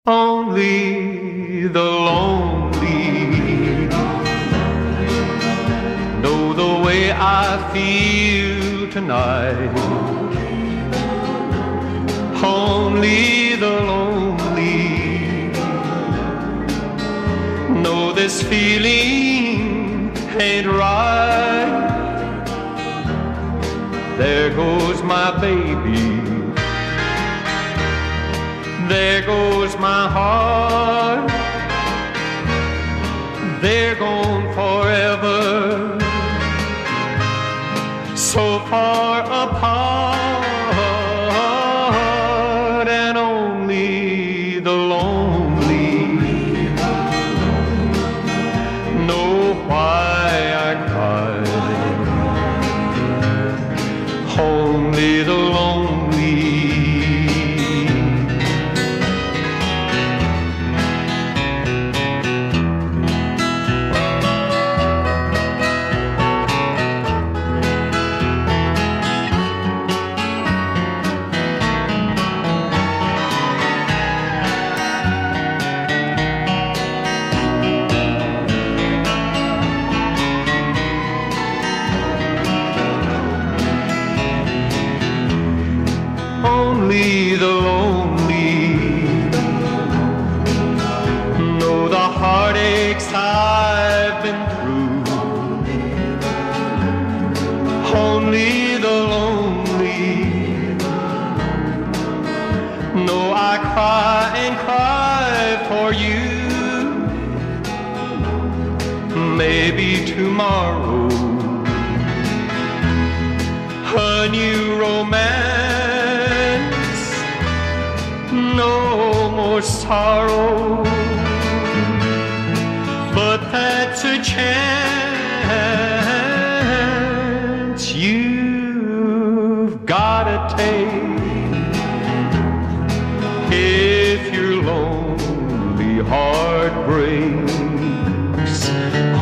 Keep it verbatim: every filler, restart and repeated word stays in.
Only the lonely know the way I feel tonight. Only the lonely know this feeling ain't right. There goes my baby, there goes my heart, they're gone forever, so far apart. And only the lonely know why I cry. Only the lonely. Only the lonely know the heartaches I've been through. Only the lonely know I cry and cry for you. Maybe tomorrow a new romance, no more sorrow, but that's a chance you've gotta take. If your lonely heart breaks,